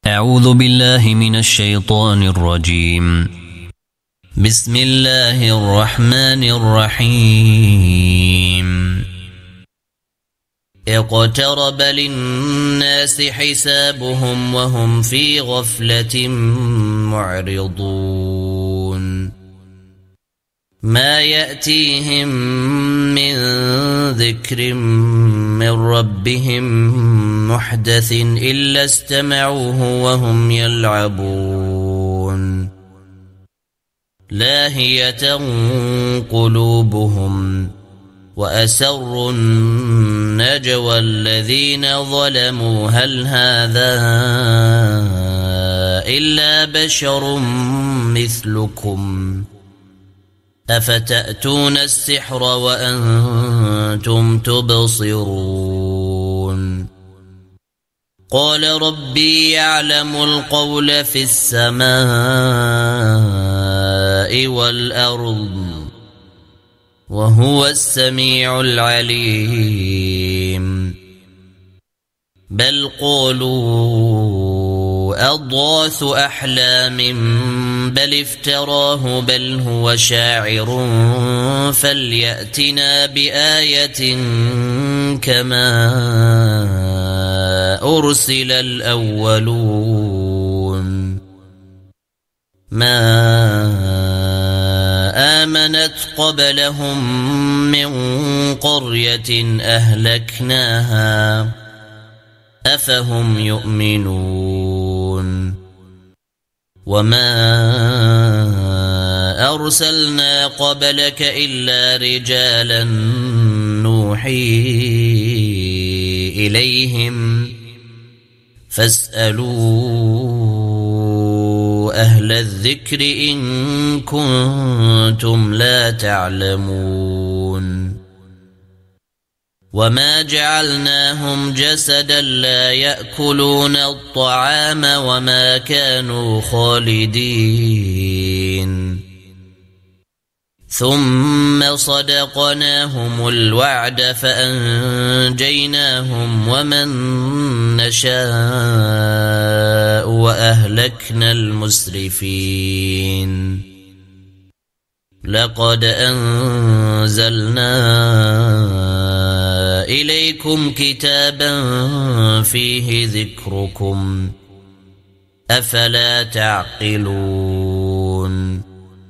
أعوذ بالله من الشيطان الرجيم. بسم الله الرحمن الرحيم. اقترب للناس حسابهم وهم في غفلة معرضون. ما يأتيهم من ذكر من ربهم محدث إلا استمعوه وهم يلعبون. لاهية قلوبهم وأسروا النجوى الذين ظلموا هل هذا إلا بشر مثلكم أفتأتون السحر وأنتم تبصرون. قال ربي يعلم القول في السماء والأرض وهو السميع العليم. بل قولوا أضغاث أحلام بل افتراه بل هو شاعر فليأتنا بآية كما أرسل الأولون. ما آمنت قبلهم من قرية أهلكناها أفهم يؤمنون. وما أرسلنا قبلك إلا رجالا نوحي إليهم فاسألوا أهل الذكر إن كنتم لا تعلمون. وما جعلناهم جسدا لا يأكلون الطعام وما كانوا خالدين. ثم صدقناهم الوعد فأنجيناهم ومن نشاء وأهلكنا المسرفين. لقد أنزلنا إليكم كتابا فيه ذكركم أفلا تعقلون.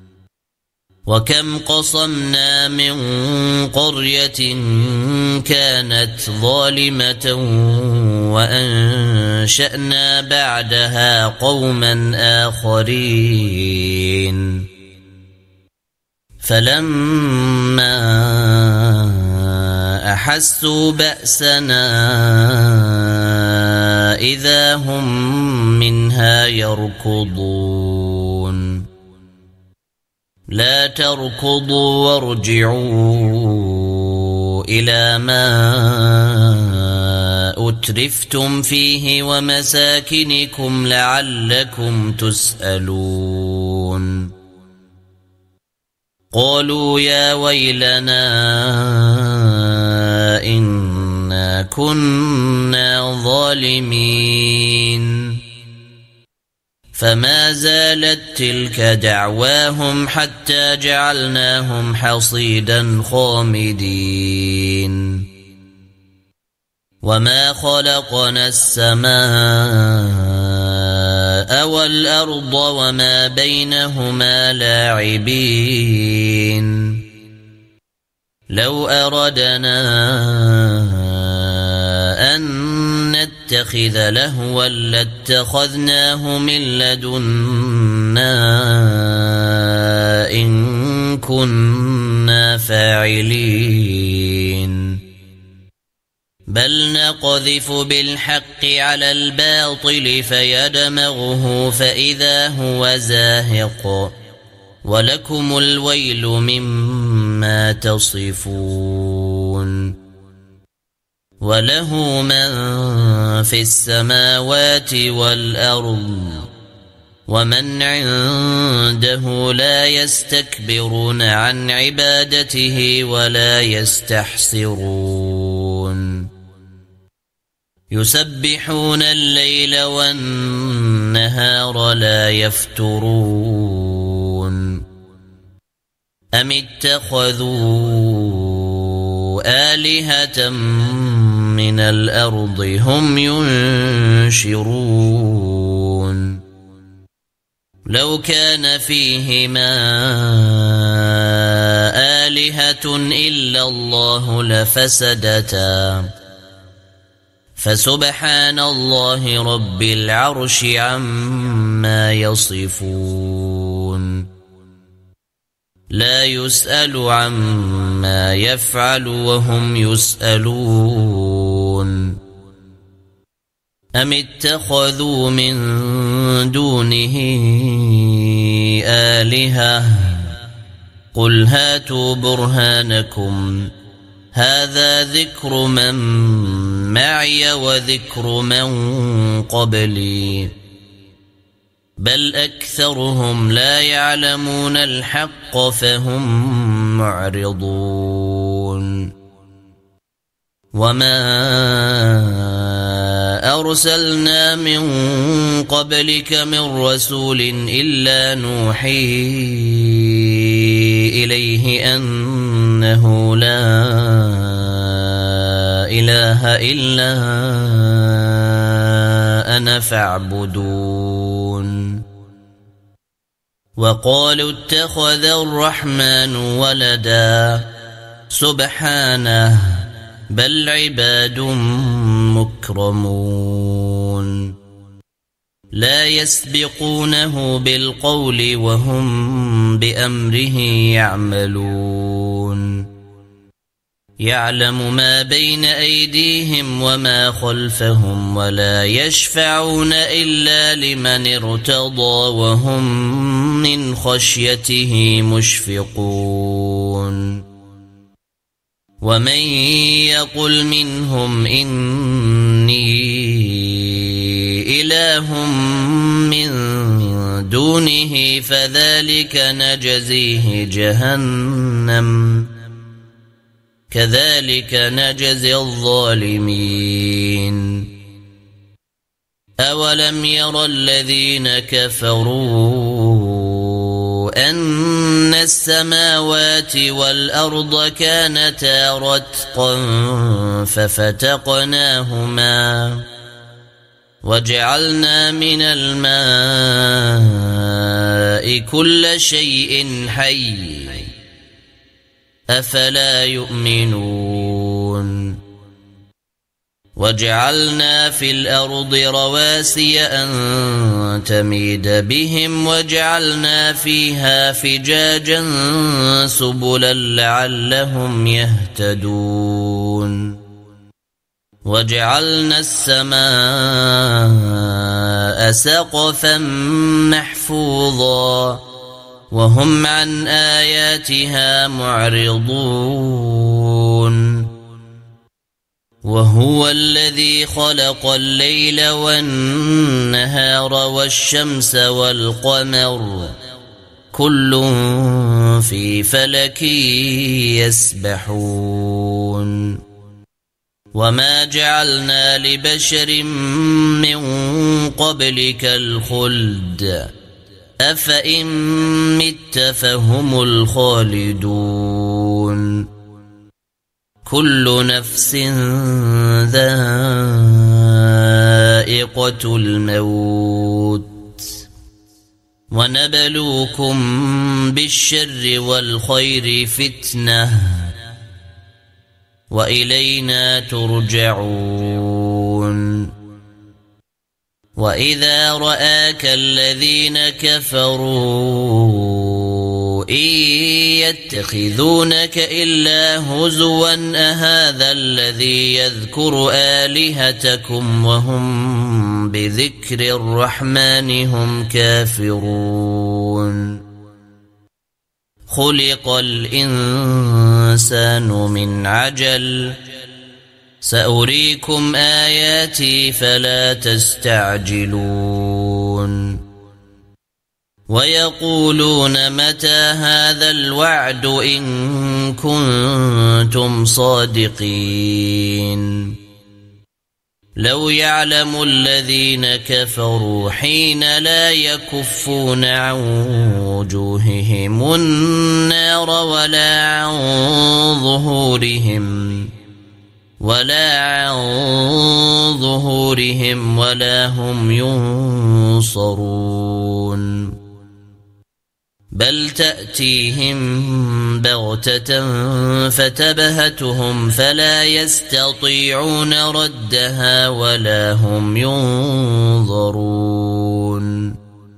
وكم قصمنا من قرية كانت ظالمة وأنشأنا بعدها قوما آخرين. فلما أحسوا بأسنا إذا هم منها يركضون. لا تركضوا وارجعوا إلى ما أترفتم فيه ومساكنكم لعلكم تسألون. قالوا يا ويلنا إنا كنا ظالمين. فما زالت تلك دعواهم حتى جعلناهم حصيدا خامدين. وما خلقنا السماء والأرض وما بينهما لاعبين. لو أردنا أن نتخذ لهوا لاتخذناه من لدنا إن كنا فاعلين. بل نقذف بالحق على الباطل فيدمغه فإذا هو زاهق ولكم الويل مما تصفون. وله من في السماوات والأرض ومن عنده لا يستكبرون عن عبادته ولا يستحسرون. يسبحون الليل والنهار لا يفترون أم اتخذوا آلهة من الأرض هم ينشرون لو كان فيهما آلهة إلا الله لفسدتا فسبحان الله رب العرش عما يصفون لا يسأل عما يفعل وهم يسألون أم اتخذوا من دونه آلهة قل هاتوا برهانكم هذا ذكر من معي وذكر من قبلي بل أكثرهم لا يعلمون الحق فهم معرضون وما أرسلنا من قبلك من رسول إلا نوحي إليه أنه لا إله إلا أنا فاعبدون وقالوا اتخذ الرحمن ولدا سبحانه بل عباد مكرمون لا يسبقونه بالقول وهم بأمره يعملون يعلم ما بين أيديهم وما خلفهم ولا يشفعون إلا لمن ارتضى وهم من خشيته مشفقون ومن يقل منهم إني إله من دونه فذلك نجزيه جهنم كذلك نجزي الظالمين أولم ير الذين كفروا أن السماوات والأرض كانتا رتقا ففتقناهما وجعلنا من الماء كل شيء حي أفلا يؤمنون وجعلنا في الأرض رواسي أن تميد بهم وجعلنا فيها فجاجا سبلا لعلهم يهتدون وجعلنا السماء سقفا محفوظا وهم عن آياتها معرضون وهو الذي خلق الليل والنهار والشمس والقمر كل في فلك يسبحون وما جعلنا لبشر من قبلك الخلد أفإن مت فهم الخالدون كل نفس ذائقة الموت ونبلوكم بالشر والخير فتنة وإلينا ترجعون وإذا رآك الذين كفروا إن يتخذونك إلا هزوا أهذا الذي يذكر آلهتكم وهم بذكر الرحمن هم كافرون خلق الإنسان من عجل سأريكم آياتي فلا تستعجلون ويقولون متى هذا الوعد إن كنتم صادقين لو يعلم الذين كفروا حين لا يكفون عن وجوههم النار ولا عن ظهورهم ولا هم ينصرون بل تأتيهم بغتة فتبهتهم فلا يستطيعون ردها ولا هم ينظرون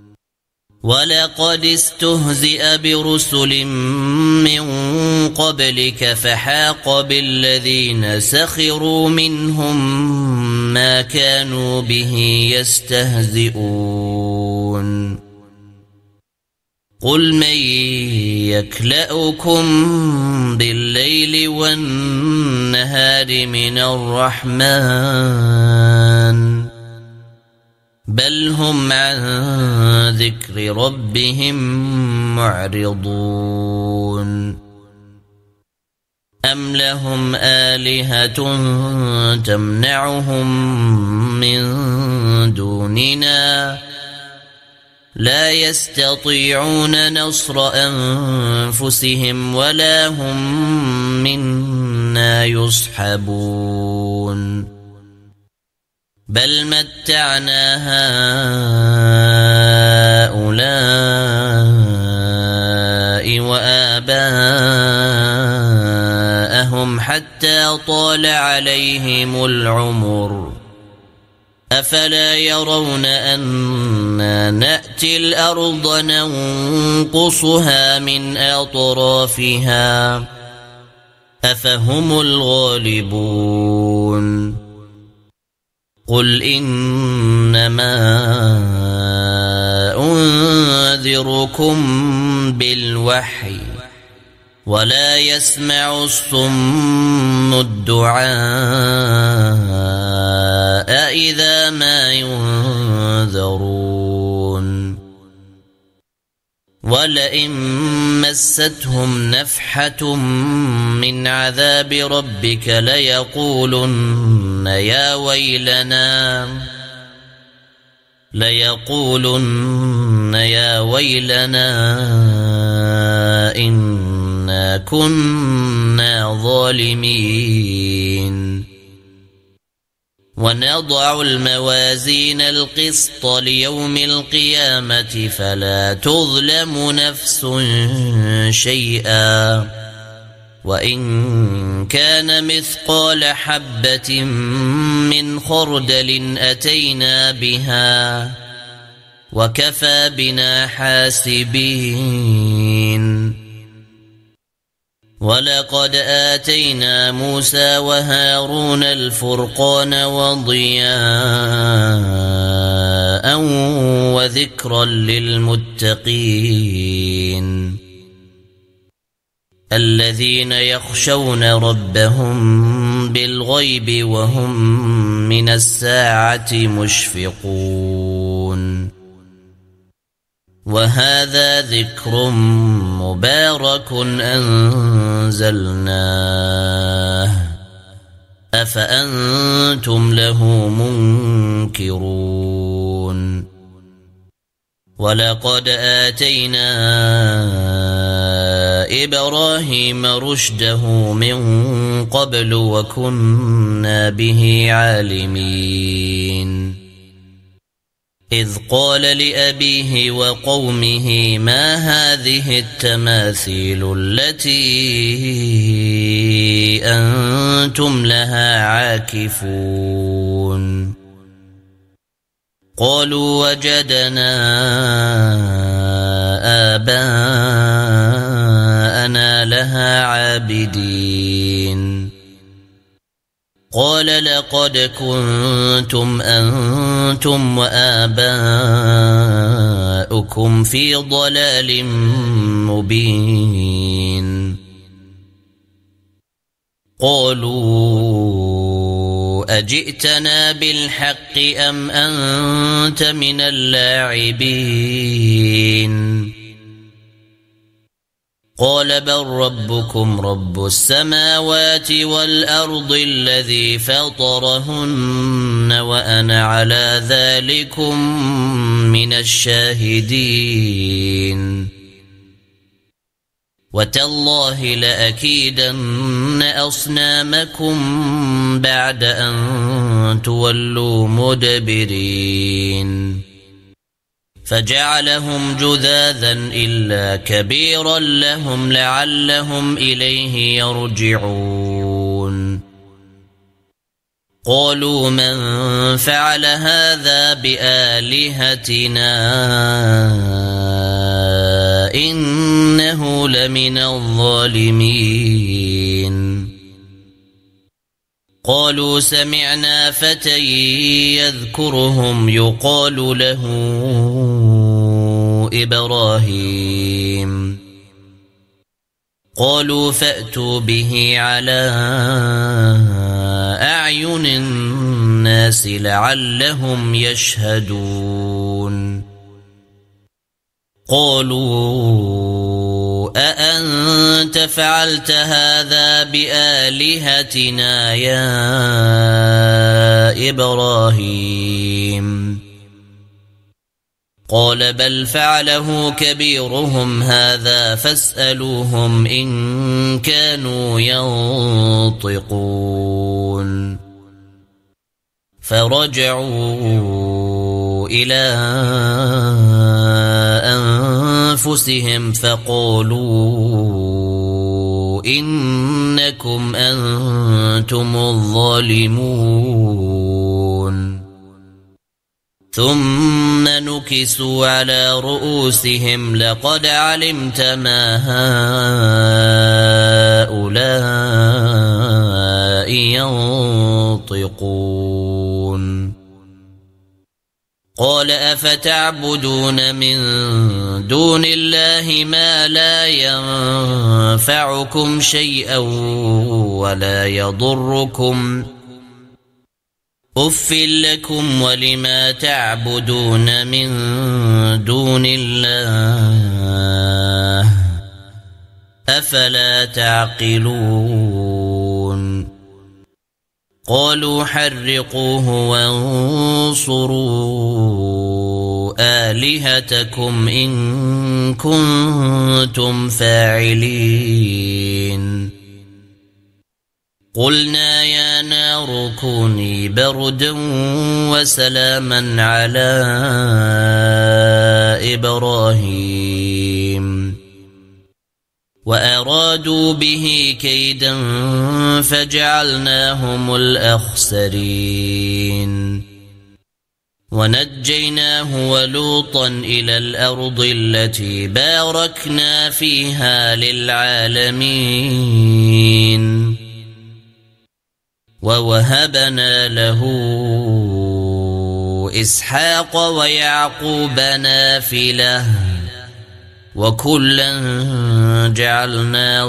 ولقد استهزئ برسل من قبلك فحاق بالذين سخروا منهم ما كانوا به يستهزئون قل من يكلؤكم بالليل والنهار من الرحمن بل هم عن ذكر ربهم معرضون أم لهم آلهة تمنعهم من دوننا لا يستطيعون نصر أنفسهم ولا هم منا يصحبون بل متعنا هؤلاء وآباءهم حتى طال عليهم العمر أفلا يرون أنا نأتي الأرض ننقصها من أطرافها أفهم الغالبون قل إنما أنذركم بالوحي ولا يسمع الصم الدعاء إذا ما ينذرون ولئن مستهم نفحة من عذاب ربك ليقولن يا ويلنا إنا كنا ظالمين ونضع الموازين القسط ليوم القيامة فلا تظلم نفس شيئا وإن كان مثقال حبة من خردل أتينا بها وكفى بنا حاسبين ولقد آتينا موسى وهارون الفرقان وضياء وذكرا للمتقين الذين يخشون ربهم بالغيب وهم من الساعة مشفقون وهذا ذكر مبارك أنزلناه أفأنتم له منكرون ولقد آتينا إبراهيم رشده من قبل وكنا به عالمين إذ قال لأبيه وقومه ما هذه التماثيل التي أنتم لها عاكفون قالوا وجدنا آباءنا لها عابدين قال لقد كنتم أنتم وآباؤكم في ضلال مبين قالوا أجئتنا بالحق أم أنت من اللاعبين قال بل ربكم رب السماوات والأرض الذي فطرهن وأنا على ذلكم من الشاهدين وتالله لأكيدن أصنامكم بعد أن تولوا مدبرين فجعلهم جذاذا إلا كبيرا لهم لعلهم إليه يرجعون قالوا من فعل هذا بآلهتنا إنه لمن الظالمين قالوا سمعنا فتى يذكرهم يقال له إبراهيم قالوا فأتوا به على أعين الناس لعلهم يشهدون قالوا أأنت فعلت هذا بآلهتنا يا إبراهيم قال بل فعله كبيرهم هذا فاسألوهم إن كانوا ينطقون فرجعوا إلى أنفسهم فقالوا إنكم أنتم الظالمون ثم نكسوا على رؤوسهم لقد علمت ما هؤلاء ينطقون قال أفتعبدون من دون الله ما لا ينفعكم شيئا ولا يضركم أف لكم ولما تعبدون من دون الله أفلا تعقلون قالوا حرقوه وانصروا آلهتكم إن كنتم فاعلين قلنا يا نار كوني بردا وسلاما على إبراهيم وأرادوا به كيدا فجعلناهم الأخسرين ونجيناه ولوطا إلى الأرض التي باركنا فيها للعالمين ووهبنا له إسحاق ويعقوب نافلة وكلا جعلنا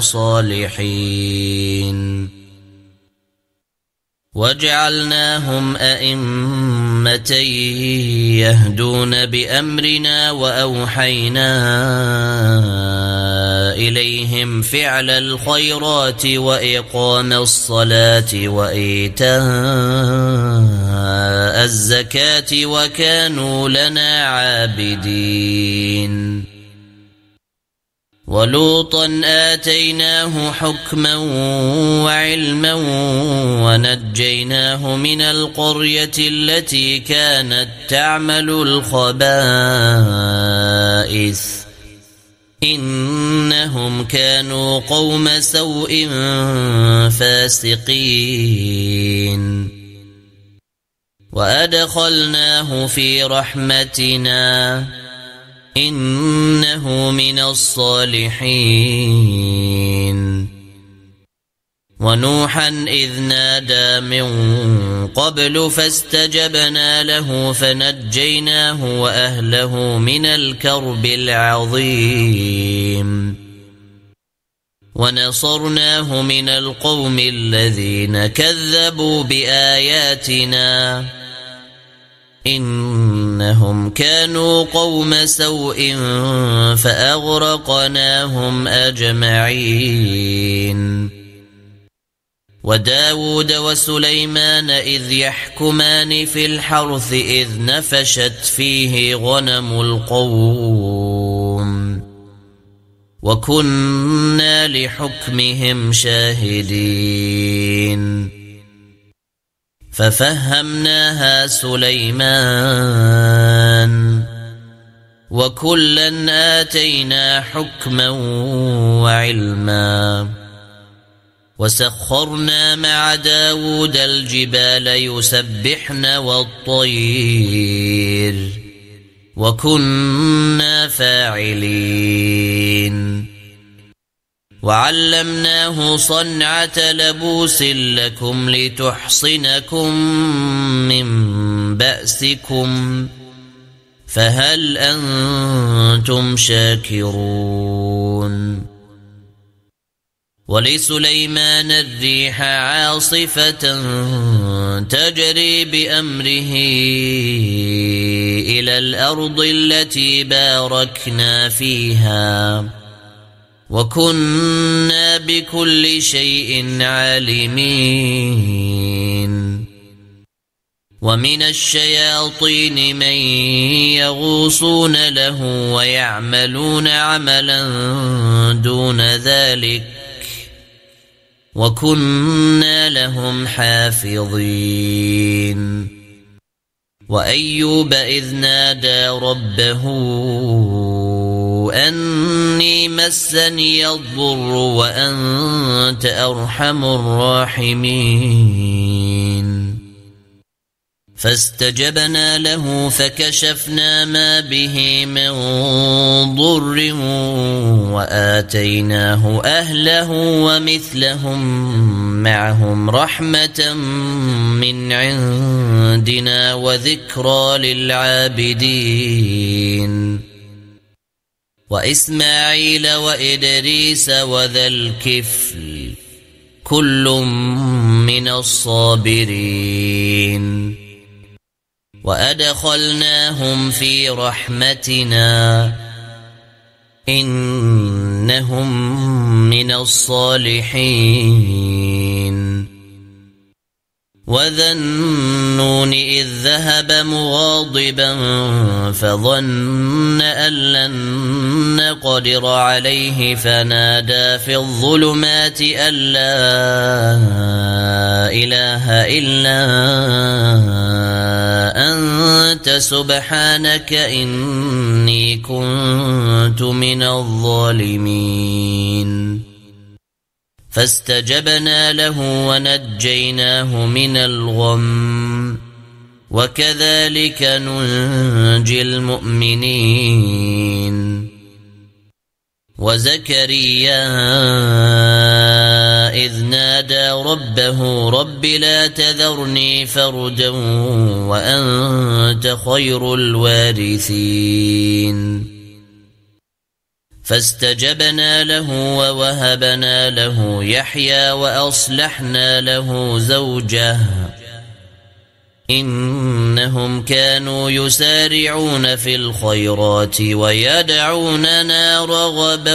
صالحين وجعلناهم أئمة يهدون بأمرنا وأوحينا إليهم فعل الخيرات وإقام الصلاة وإيتاء الزكاة وكانوا لنا عابدين ولوطا آتيناه حكما وعلما ونجيناه من القرية التي كانت تعمل الخبائث إنهم كانوا قوم سوء فاسقين وأدخلناه في رحمتنا إنه من الصالحين ونوحا إذ نادى من قبل فاستجبنا له فنجيناه وأهله من الكرب العظيم ونصرناه من القوم الذين كذبوا بآياتنا إنهم إنهم كانوا قوم سوء فأغرقناهم أجمعين. وداود وسليمان إذ يحكمان في الحرث إذ نفشت فيه غنم القوم وكنا لحكمهم شاهدين. ففهمناها سليمان وكلا آتينا حكما وعلما. وسخرنا مع داود الجبال يسبحن والطير وكنا فاعلين. وعلمناه صنعة لبوس لكم لتحصنكم من بأسكم فهل أنتم شاكرون. ولسليمان الريح عاصفة تجري بأمره إلى الأرض التي باركنا فيها وكنا بكل شيء عالمين. ومن الشياطين من يغوصون له ويعملون عملا دون ذلك وكنا لهم حافظين. وأيوب إذ نادى ربه أني مسني الضر وأنت أرحم الراحمين. فاستجبنا له فكشفنا ما به من ضر وآتيناه أهله ومثلهم معهم رحمة من عندنا وذكرى للعابدين. وإسماعيل وإدريس وذا الكفل كل من الصابرين. وأدخلناهم في رحمتنا إنهم من الصالحين. وذا النون إذ ذهب مغاضبا فظن أن لن نقدر عليه فنادى في الظلمات أن لا إله إلا أنت سبحانك إني كنت من الظالمين. فاستجبنا له ونجيناه من الغم وكذلك ننجي المؤمنين. وزكريا إذ نادى ربه رب لا تذرني فردا وأنت خير الوارثين. فاستجبنا له ووهبنا له يحيى وأصلحنا له زوجه إنهم كانوا يسارعون في الخيرات ويدعوننا رغبا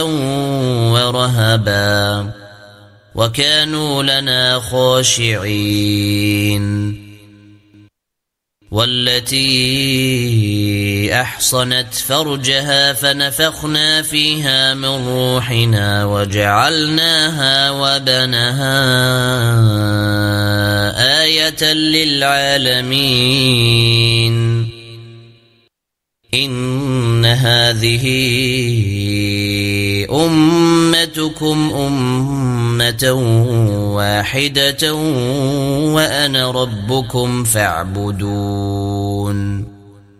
ورهبا وكانوا لنا خاشعين. والتي أحصنت فرجها فنفخنا فيها من روحنا وجعلناها وبنها آية للعالمين. إن هذه أمتكم أمة واحدة وأنا ربكم فاعبدون.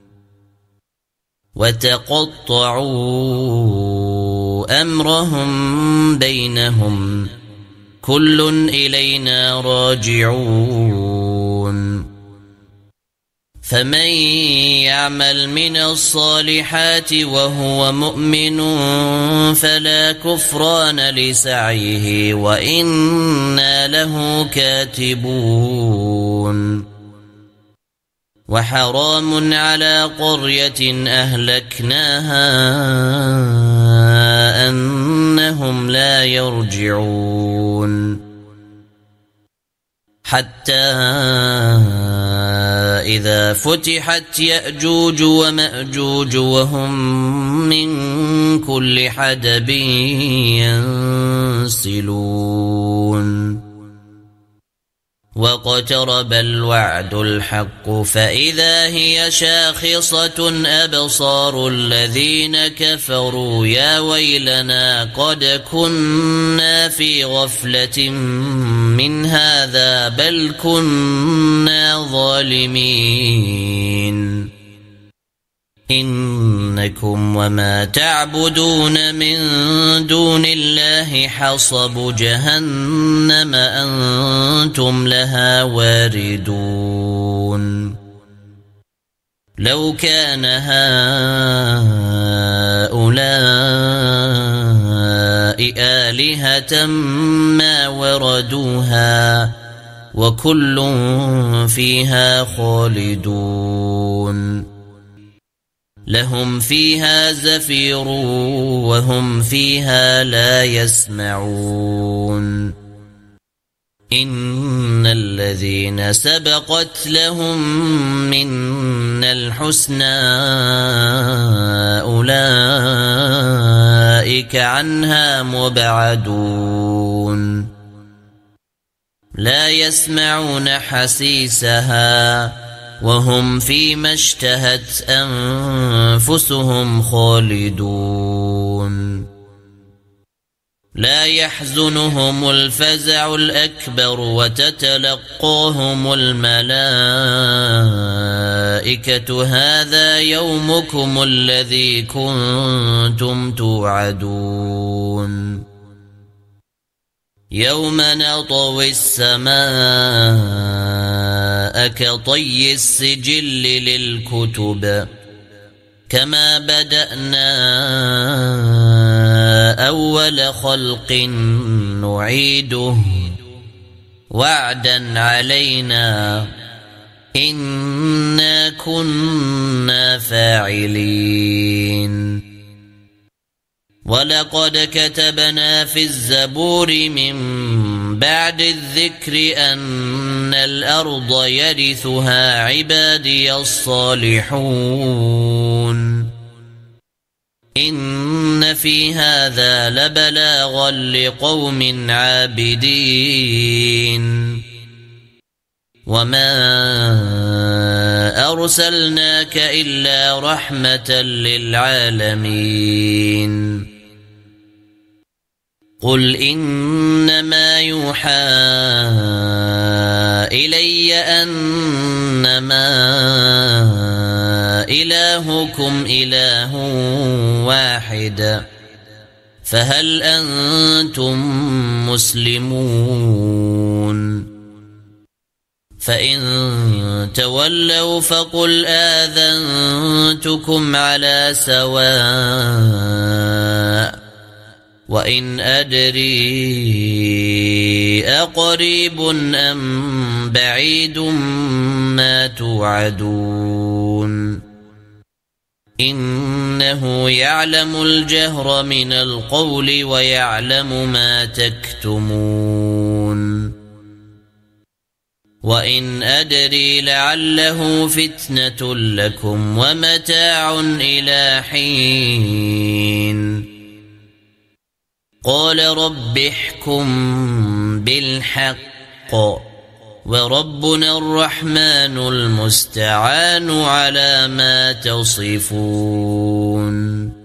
وتقطعوا أمرهم بينهم كل إلينا راجعون. فمن يعمل من الصالحات وهو مؤمن فلا كفران لسعيه وإنا له كاتبون. وحرام على قرية أهلكناها أنهم لا يرجعون حتى إذا فتحت يأجوج ومأجوج وهم من كل حدب ينسلون واقترب الوعد الحق فإذا هي شاخصة أبصار الذين كفروا يا ويلنا قد كنا في غفلة من هذا بل كنا ظالمين إنكم وما تعبدون من دون الله حصب جهنم أنتم لها واردون لو كان هؤلاء آلهة ما وردوها وكل فيها خالدون لهم فيها زفير وهم فيها لا يسمعون إن الذين سبقت لهم منا الحسنى أولئك عنها مبعدون لا يسمعون حسيسها وهم فيما اشتهت أنفسهم خالدون لا يحزنهم الفزع الأكبر وتتلقاهم الملائكة هذا يومكم الذي كنتم توعدون يوم نطوي السماء كطي السجل للكتب كما بدأنا أول خلق نعيده وعدا علينا إنا كنا فاعلين ولقد كتبنا في الزبور من بعد الذكر أن الأرض يرثها عبادي الصالحون إن في هذا لبلاغا لقوم عابدين وما أرسلناك إلا رحمة للعالمين قل إنما يوحى إلي أنما إلهكم إله واحد فهل أنتم مسلمون فإن تولوا فقل آذنتكم على سواء وإن أدري أقريب أم بعيد ما توعدون إنه يعلم الجهر من القول ويعلم ما تكتمون وإن أدري لعله فتنة لكم ومتاع إلى حين قال رب احكم بالحق وربنا الرحمن المستعان على ما تصفون